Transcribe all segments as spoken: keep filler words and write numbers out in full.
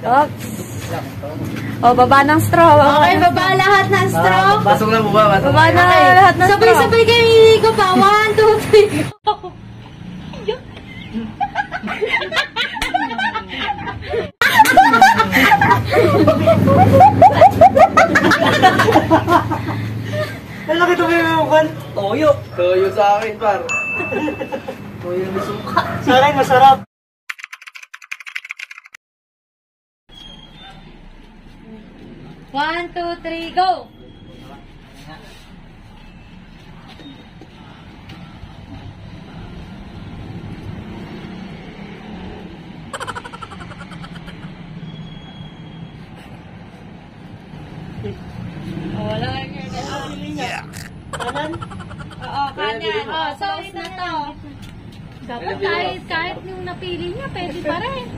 Oops. O, baba ng straw. Okay, baba lahat ng straw. Pasok na baba. Baba na lahat ng straw. Sabay-sabay kayo iligo pa. One, two, three, go. Ano kita mo yung kan? Toyo. Toyo sa akin, par. Toyo na suka. Sa akin, masarap. One, two, three, go! Oh, wala ka kaya. Kanan? Oo, kanyan. Oh, sorry na to. Dapat kahit, kahit yung napili niya, pwede pa rin.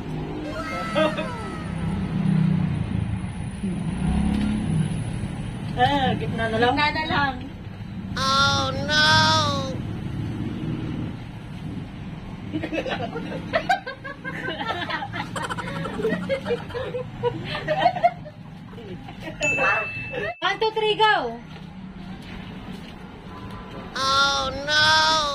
Eh, gitna na lang. Gitna na lang. Oh no! One, two, three, go! Oh no!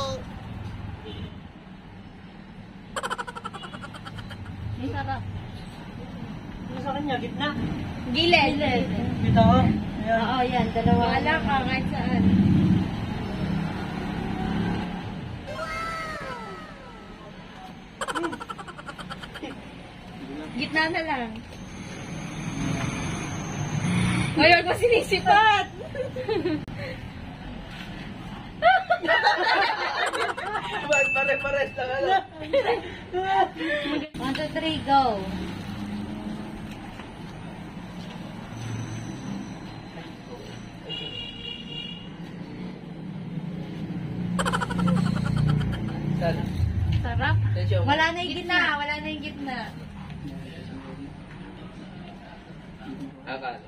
May sarap. Ano sa kanya? Gitna? Gilid. Gitna ko? Oo, yan. Dalawa. Wala ka kahit saan. Gitna na lang. Ngayon ko sinisipat. Pare-pares na ka lang. One, two, three, go. Sarap. Wala na yung gitna. Wala na yung gitna. Akala.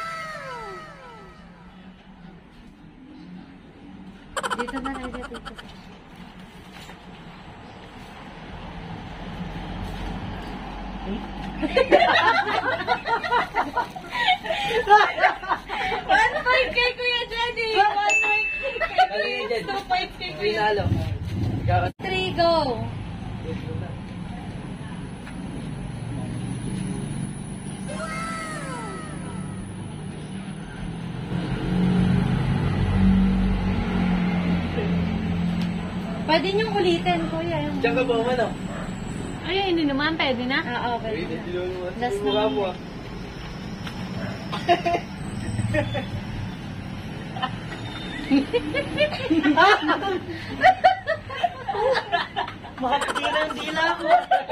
Dito na lang dito. one point kay Kuya Jenny. one point kay Kuya. two point kay Kuya. three, go. Pwede niyong ulitin, Kuya. Diyan ka ba man, oh? Ay, hindi naman. Pwede na? Oo, pwede na. Last na. mo, ah. Makatira ang dila ko.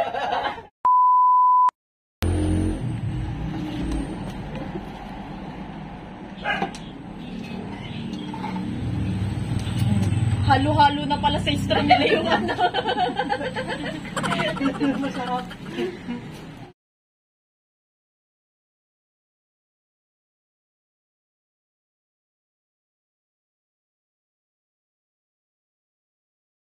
Halo-halo na pala sa straw nila yung ano. Masarap.